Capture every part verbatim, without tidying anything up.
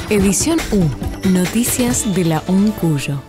Edición U. Noticias de la U N Cuyo.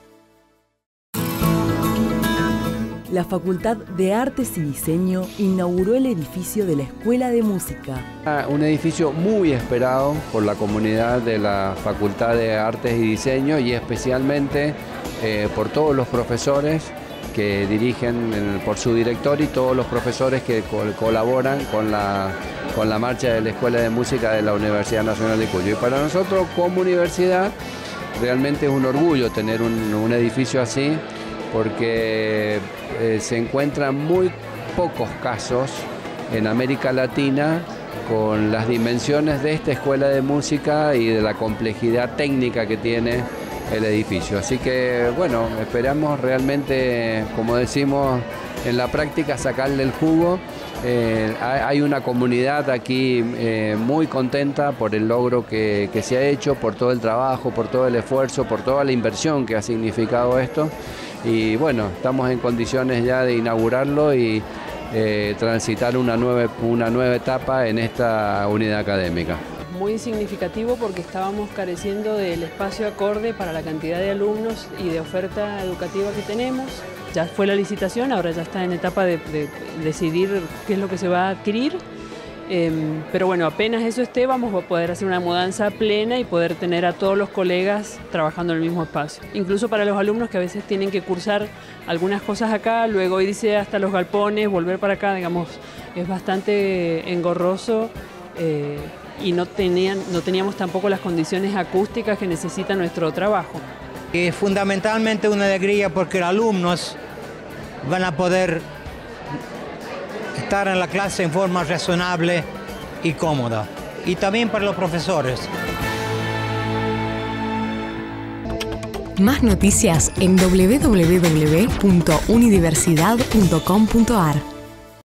La Facultad de Artes y Diseño inauguró el edificio de la Escuela de Música. Un edificio muy esperado por la comunidad de la Facultad de Artes y Diseño y especialmente eh, por todos los profesores que dirigen, el, por su director y todos los profesores que co colaboran con la, con la marcha de la Escuela de Música de la Universidad Nacional de Cuyo. Y para nosotros como universidad realmente es un orgullo tener un, un edificio así, porque eh, se encuentran muy pocos casos en América Latina con las dimensiones de esta escuela de música y de la complejidad técnica que tiene el edificio. Así que bueno, esperamos realmente, como decimos en la práctica, sacarle el jugo. Eh, hay una comunidad aquí eh, muy contenta por el logro que, que se ha hecho, por todo el trabajo, por todo el esfuerzo, por toda la inversión que ha significado esto. Y bueno, estamos en condiciones ya de inaugurarlo y eh, transitar una nueva, una nueva etapa en esta unidad académica. Muy significativo porque estábamos careciendo del espacio acorde para la cantidad de alumnos y de oferta educativa que tenemos. Ya fue la licitación, ahora ya está en etapa de, de decidir qué es lo que se va a adquirir. Eh, pero bueno, apenas eso esté, vamos a poder hacer una mudanza plena y poder tener a todos los colegas trabajando en el mismo espacio. Incluso para los alumnos que a veces tienen que cursar algunas cosas acá, luego irse hasta los galpones, volver para acá, digamos, es bastante engorroso eh, y no, tenían, no teníamos tampoco las condiciones acústicas que necesita nuestro trabajo. Es fundamentalmente una alegría porque los alumnos van a poder estar en la clase en forma razonable y cómoda. Y también para los profesores. Más noticias en doble u doble u doble u punto unidiversidad punto com punto ar.